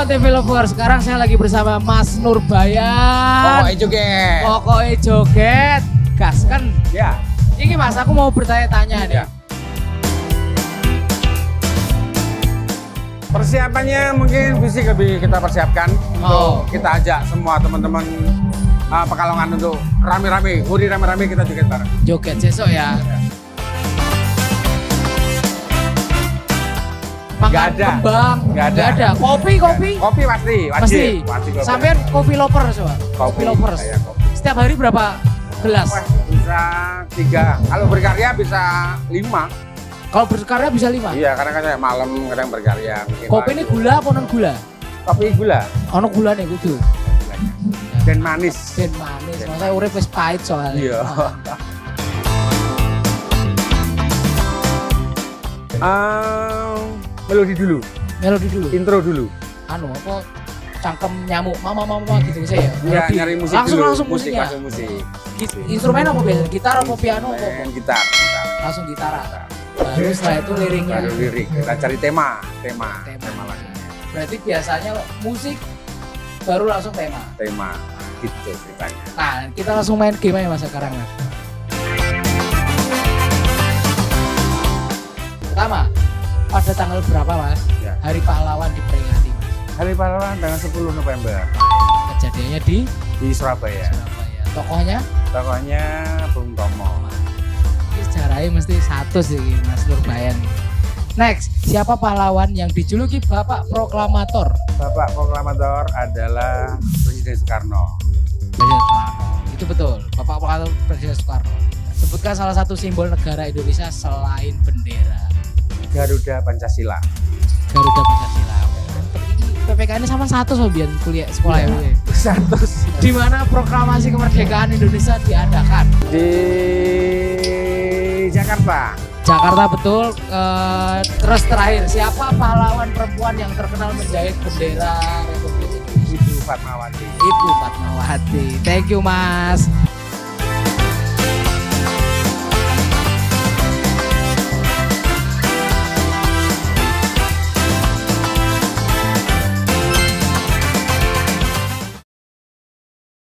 Halo TV Lovers, sekarang saya lagi bersama Mas Nurbayan. Pokoknya joget. Pokoknya joget, gas kan? Ya. Ini Mas, aku mau bertanya-tanya nih. Ya. Persiapannya mungkin fisik lebih kita persiapkan untuk kita ajak semua teman-teman Pekalongan untuk rame-rame, huri rame-rame kita joget bareng. Joget besok ya. Makan kembang, nggak ada. Kopi Kopi pasti, wajib. Sampai kopi lover coba. Kopi lovers. Kopi. Setiap hari berapa gelas? Wah, bisa 3. Kalau berkarya bisa 5. Kalau berkarya bisa 5? Iya, karena kan saya malam kadang berkarya. Kopi ini gula apa non gula? Kopi gula. Ono gula nih kudu. Dan manis. Dan manis. Saya urip wis pahit soalnya. Iya. Melodi dulu. Melodi dulu. Intro dulu. Anu apa? Cangkem nyamuk mama gitu saya. Iya, nyari musik dulu. Langsung musiknya. Langsung musik. Instrumen apa biasa? Gitar apa piano apa? Gitar. Langsung gitar. Baru setelah itu liriknya. Baru lirik. Kita cari tema lagunya. Berarti biasanya musik baru langsung tema. Tema gitu ceritanya. Nah, kita langsung main game aja Mas sekarang Mas. Pertama, pada tanggal berapa Mas? Ya. Hari Pahlawan diperingati Mas. Hari Pahlawan tanggal 10 November. Kejadiannya di Surabaya. Tokohnya? Tokohnya Bung Tomo. Ini sejarahnya mesti satu sih Mas Nurbayan. Next, siapa pahlawan yang dijuluki Bapak Proklamator? Bapak Proklamator adalah Presiden Soekarno. Presiden Soekarno, itu betul. Bapak Proklamator Presiden Soekarno. Sebutkan salah satu simbol negara Indonesia selain bendera. Garuda Pancasila. Garuda Pancasila. PPK ini sama satu sobian kuliah sekolah ya. Satu. Di mana proklamasi kemerdekaan Indonesia diadakan? Di Jakarta. Jakarta betul. Terus terakhir, siapa pahlawan perempuan yang terkenal menjahit bendera Republik Indonesia? Ibu Fatmawati. Ibu Fatmawati. Thank you Mas.